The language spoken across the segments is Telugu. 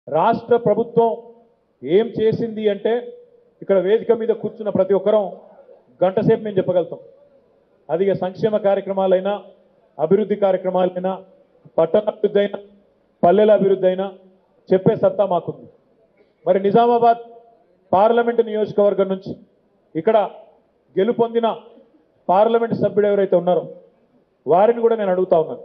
రాష్ట్ర ప్రభుత్వం ఏం చేసింది అంటే ఇక్కడ వేదిక మీద కూర్చున్న ప్రతి ఒక్కరం గంట సేపు మేము చెప్పగలుగుతాం. అది ఇక సంక్షేమ కార్యక్రమాలైనా, అభివృద్ధి కార్యక్రమాలైనా, పట్టణ అభివృద్ధి అయినా, పల్లెల అభివృద్ధి అయినా చెప్పే సత్తా మాకుంది. మరి నిజామాబాద్ పార్లమెంటు నియోజకవర్గం నుంచి ఇక్కడ గెలుపొందిన పార్లమెంటు సభ్యుడు ఎవరైతే ఉన్నారో వారిని కూడా నేను అడుగుతా ఉన్నాను.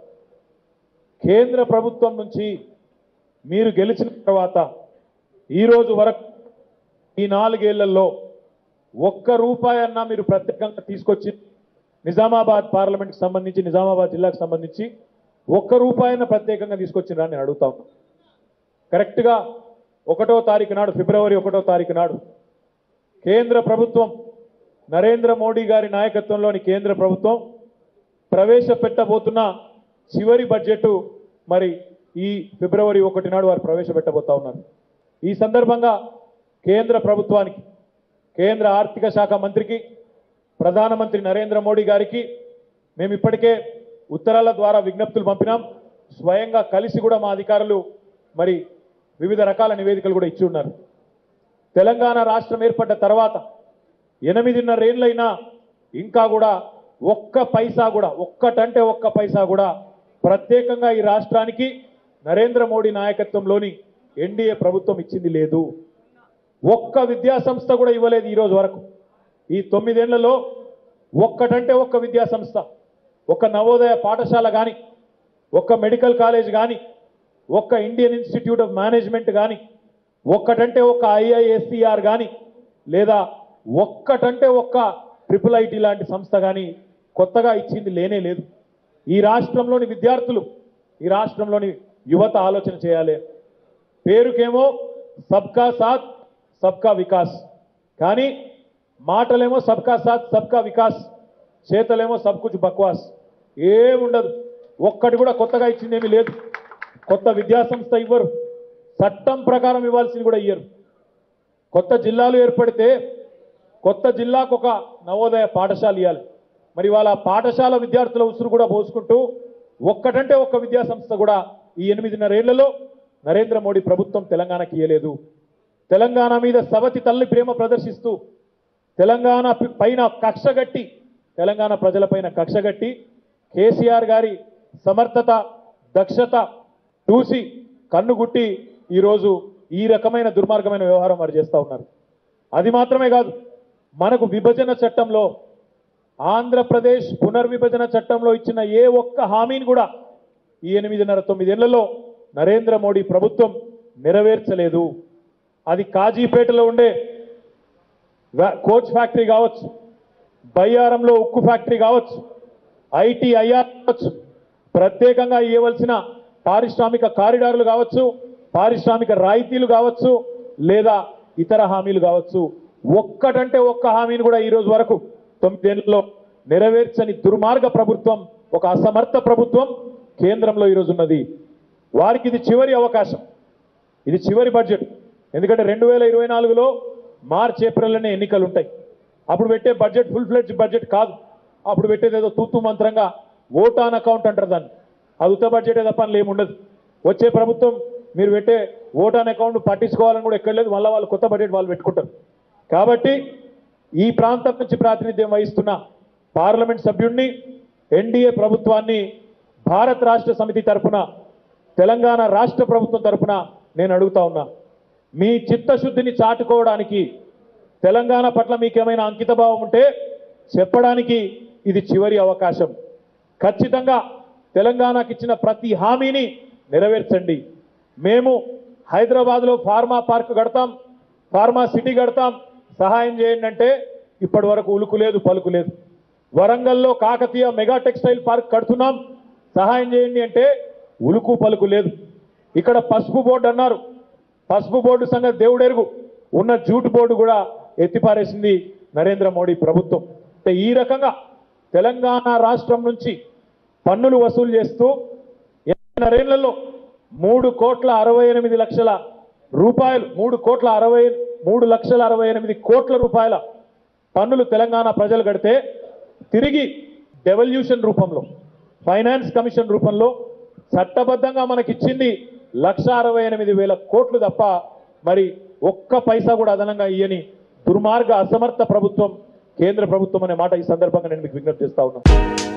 కేంద్ర ప్రభుత్వం నుంచి మీరు గెలిచిన తర్వాత ఈ రోజు వరకు ఈ 4 ఏళ్లలో ఒక్క రూపాయి అన్నా మీరు ప్రత్యేకంగా తీసుకొచ్చి నిజామాబాద్ పార్లమెంట్కి సంబంధించి, నిజామాబాద్ జిల్లాకు సంబంధించి ఒక్క రూపాయిన ప్రత్యేకంగా తీసుకొచ్చినా నేను అడుగుతా ఉన్నాను. కరెక్ట్గా 1వ తారీఖు నాడు, ఫిబ్రవరి 1వ తారీఖు నాడు కేంద్ర ప్రభుత్వం, నరేంద్ర మోడీ గారి నాయకత్వంలోని కేంద్ర ప్రభుత్వం ప్రవేశపెట్టబోతున్న చివరి బడ్జెట్ మరి ఈ ఫిబ్రవరి 1 నాడు వారు ప్రవేశపెట్టబోతా ఉన్నారు. ఈ సందర్భంగా కేంద్ర ప్రభుత్వానికి, కేంద్ర ఆర్థిక శాఖ మంత్రికి, ప్రధానమంత్రి నరేంద్ర మోడీ గారికి మేము ఇప్పటికే ఉత్తరాల ద్వారా విజ్ఞప్తులు పంపినాం. స్వయంగా కలిసి కూడా మా అధికారులు మరి వివిధ రకాల నివేదికలు కూడా ఇచ్చి ఉన్నారు. తెలంగాణ రాష్ట్రం ఏర్పడ్డ తర్వాత 8.5 ఏళ్ళైనా ఇంకా కూడా ఒక్క పైసా కూడా, ఒక్కటంటే ఒక్క పైసా కూడా ప్రత్యేకంగా ఈ రాష్ట్రానికి నరేంద్ర మోడీ నాయకత్వంలోని ఎన్డీఏ ప్రభుత్వం ఇచ్చింది లేదు. ఒక్క విద్యా సంస్థ కూడా ఇవ్వలేదు ఈ రోజు వరకు. ఈ 9 ఏళ్లలో ఒక్కటంటే ఒక్క విద్యా సంస్థ, ఒక్క నవోదయ పాఠశాల కానీ, ఒక్క మెడికల్ కాలేజ్ కానీ, ఒక్క ఇండియన్ ఇన్స్టిట్యూట్ ఆఫ్ మేనేజ్మెంట్ కానీ, ఒక్కటంటే ఒక్క IISER కానీ, లేదా ఒక్కటంటే ఒక్క IIIT లాంటి సంస్థ కానీ కొత్తగా ఇచ్చింది లేనే లేదు. ఈ రాష్ట్రంలోని విద్యార్థులు, ఈ రాష్ట్రంలోని యువత ఆలోచన చేయాలి. పేరుకేమో సబ్కా సాత్ సబ్కా వికాస్, కానీ మాటలేమో సబ్కా సాత్ సబ్కా వికాస్, చేతలేమో సబ్ కుచ్ బక్వాస్. ఏముండదు, ఒక్కటి కూడా కొత్తగా ఇచ్చిందేమీ లేదు. కొత్త విద్యా సంస్థ ఇవ్వరు, చట్టం ప్రకారం ఇవ్వాల్సింది కూడా ఇయ్యరు. కొత్త జిల్లాలు ఏర్పడితే కొత్త జిల్లాకు ఒక నవోదయ పాఠశాల ఇవ్వాలి. మరి వాళ్ళ పాఠశాల విద్యార్థుల ఉసురు కూడా పోసుకుంటూ ఒక్కటంటే ఒక్క విద్యా సంస్థ కూడా ఈ 8.5 ఏళ్లలో నరేంద్ర మోడీ ప్రభుత్వం తెలంగాణకి ఇయ్యలేదు. తెలంగాణ మీద సవతి తల్లి ప్రేమ ప్రదర్శిస్తూ తెలంగాణ పైన కక్షగట్టి, తెలంగాణ ప్రజలపైన కక్షగట్టి కేసీఆర్ గారి సమర్థత, దక్షత చూసి కన్నుగుట్టి ఈరోజు ఈ రకమైన దుర్మార్గమైన వ్యవహారం వారు చేస్తూ ఉన్నారు. అది మాత్రమే కాదు, మనకు విభజన చట్టంలో, ఆంధ్రప్రదేశ్ పునర్విభజన చట్టంలో ఇచ్చిన ఏ ఒక్క హామీని కూడా ఈ 8.5-9 ఏళ్లలో నరేంద్ర మోడీ ప్రభుత్వం నెరవేర్చలేదు. అది కాజీపేటలో ఉండే కోచ్ ఫ్యాక్టరీ కావచ్చు, బయ్యారంలో ఉక్కు ఫ్యాక్టరీ కావచ్చు, ITIR కావచ్చు, ప్రత్యేకంగా ఇవ్వవలసిన పారిశ్రామిక కారిడార్లు కావచ్చు, పారిశ్రామిక రాయితీలు కావచ్చు, లేదా ఇతర హామీలు కావచ్చు, ఒక్కటంటే ఒక్క హామీని కూడా ఈ రోజు వరకు 9 ఏళ్లలో నెరవేర్చని దుర్మార్గ ప్రభుత్వం, ఒక అసమర్థ ప్రభుత్వం కేంద్రంలో ఈరోజు ఉన్నది. వారికి ఇది చివరి అవకాశం, ఇది చివరి బడ్జెట్. ఎందుకంటే 2024లో మార్చ్, ఏప్రిల్లోనే ఎన్నికలు ఉంటాయి. అప్పుడు పెట్టే బడ్జెట్ ఫుల్ ఫ్లెడ్జ్ బడ్జెట్ కాదు. అప్పుడు పెట్టేది ఏదో తూతూ మంత్రంగా ఓట్ ఆన్ అకౌంట్ అంటారు దాన్ని. అది ఉత్త బడ్జెటే తప్ప అందులో ఏముండదు. వచ్చే ప్రభుత్వం మీరు పెట్టే ఓట్ ఆన్ అకౌంట్ పట్టించుకోవాలని కూడా ఎక్కడ లేదు. మళ్ళీ వాళ్ళు కొత్త బడ్జెట్ వాళ్ళు పెట్టుకుంటారు. కాబట్టి ఈ ప్రాంతం నుంచి ప్రాతినిధ్యం వహిస్తున్న పార్లమెంట్ సభ్యుడిని, ఎన్డీఏ ప్రభుత్వాన్ని భారత రాష్ట్ర సమితి తరఫున, తెలంగాణ రాష్ట్ర ప్రభుత్వం తరఫున నేను అడుగుతా ఉన్నా, మీ చిత్తశుద్ధిని చాటుకోవడానికి, తెలంగాణ పట్ల మీకేమైనా అంకితభావం ఉంటే చెప్పడానికి ఇది చివరి అవకాశం. ఖచ్చితంగా తెలంగాణకి ఇచ్చిన ప్రతి హామీని నెరవేర్చండి. మేము హైదరాబాద్లో ఫార్మా పార్క్ కడతాం, ఫార్మా సిటీ కడతాం, సహాయం చేయండి అంటే ఇప్పటి వరకు ఉలుకు లేదు, పలుకు లేదు. వరంగల్లో కాకతీయ మెగా టెక్స్టైల్ పార్క్ కడుతున్నాం, సహాయం చేయండి అంటే ఉలుకు పలుకు లేదు. ఇక్కడ పసుపు బోర్డు అన్నారు, పసుపు బోర్డు సంగతి దేవుడెరుగు. ఉన్న జూట్ బోర్డు కూడా ఎత్తిపారేసింది నరేంద్ర మోడీ ప్రభుత్వం. అంటే ఈ రకంగా తెలంగాణ రాష్ట్రం నుంచి పన్నులు వసూలు చేస్తూ 8 ఏళ్లలో 3,68,00,000 రూపాయలు, 3,68 కోట్ల రూపాయల పన్నులు తెలంగాణ ప్రజలు కడితే తిరిగి డెవల్యూషన్ రూపంలో, ఫైనాన్స్ కమిషన్ రూపంలో చట్టబద్ధంగా మనకిచ్చింది 1,68,000 కోట్లు తప్ప మరి ఒక్క పైసా కూడా అదనంగా ఇయ్యని దుర్మార్గ అసమర్థ ప్రభుత్వం కేంద్ర ప్రభుత్వం అనే మాట ఈ సందర్భంగా నేను మీకు విజ్ఞప్తి చేస్తా ఉన్నాను.